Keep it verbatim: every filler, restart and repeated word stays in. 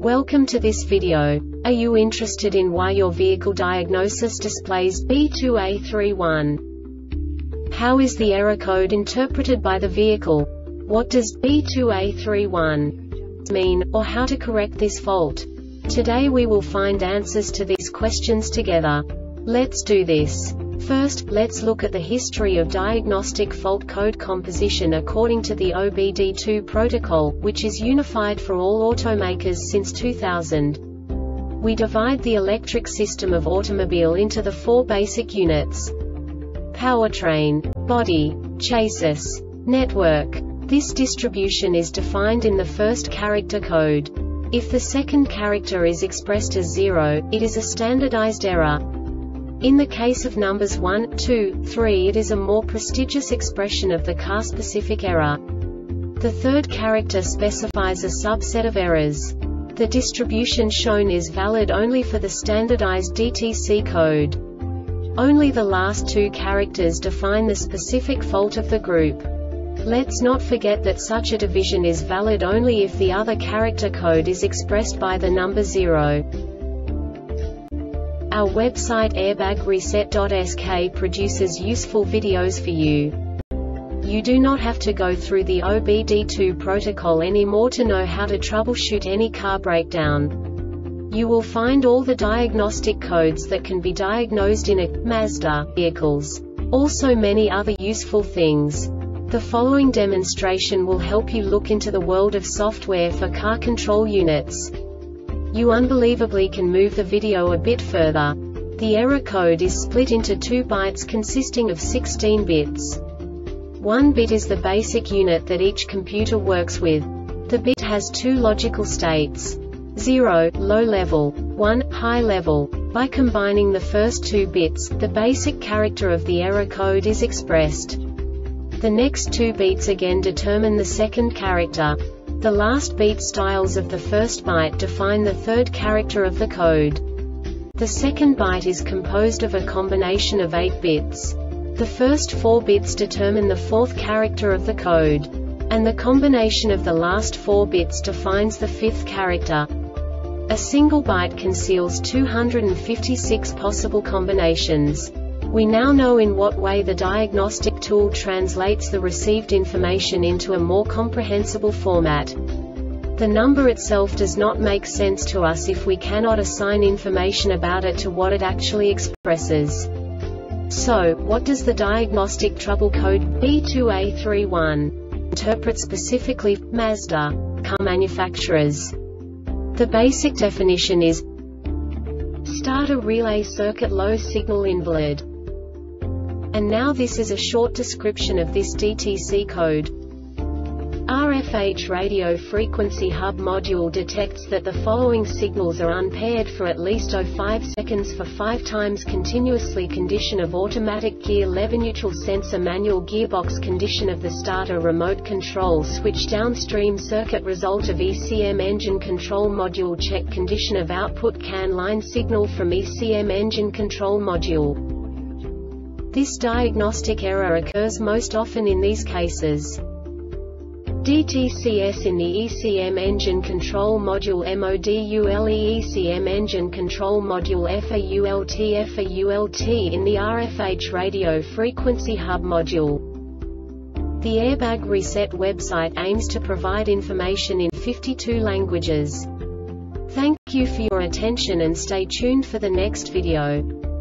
Welcome to this video. Are you interested in why your vehicle diagnosis displays B two A thirty-one? How is the error code interpreted by the vehicle? What does B two A thirty-one mean, or how to correct this fault? Today we will find answers to these questions together. Let's do this. First, let's look at the history of diagnostic fault code composition according to the O B D two protocol, which is unified for all automakers since two thousand. We divide the electric system of automobile into the four basic units: powertrain, body, chassis, network. This distribution is defined in the first character code. If the second character is expressed as zero, it is a standardized error. In the case of numbers one, two, three, it is a more prestigious expression of the car-specific error. The third character specifies a subset of errors. The distribution shown is valid only for the standardized D T C code. Only the last two characters define the specific fault of the group. Let's not forget that such a division is valid only if the other character code is expressed by the number zero. Our website airbag reset dot S K produces useful videos for you. You do not have to go through the O B D two protocol anymore to know how to troubleshoot any car breakdown. You will find all the diagnostic codes that can be diagnosed in a Mazda vehicles. Also many other useful things. The following demonstration will help you look into the world of software for car control units. You unbelievably can move the video a bit further. The error code is split into two bytes consisting of sixteen bits. One bit is the basic unit that each computer works with. The bit has two logical states: zero, low level, one, high level. By combining the first two bits, the basic character of the error code is expressed. The next two bits again determine the second character. The last beat styles of the first byte define the third character of the code. The second byte is composed of a combination of eight bits. The first four bits determine the fourth character of the code. And the combination of the last four bits defines the fifth character. A single byte conceals two hundred fifty-six possible combinations. We now know in what way the diagnostic tool translates the received information into a more comprehensible format. The number itself does not make sense to us if we cannot assign information about it to what it actually expresses. So, what does the diagnostic trouble code B two A thirty-one interpret specifically for Mazda car manufacturers? The basic definition is starter relay circuit low signal invalid. And now this is a short description of this D T C code. R F H radio frequency hub module detects that the following signals are unpaired for at least zero point five seconds for five times continuously: condition of automatic gear lever, neutral sensor, manual gearbox, condition of the starter, remote control switch, downstream circuit, result of E C M engine control module check, condition of output CAN line signal from E C M engine control module. This diagnostic error occurs most often in these cases: D T C S in the E C M engine control module, module E C M engine control module, fault fault in the R F H radio frequency hub module. The Airbag Reset website aims to provide information in fifty-two languages. Thank you for your attention and stay tuned for the next video.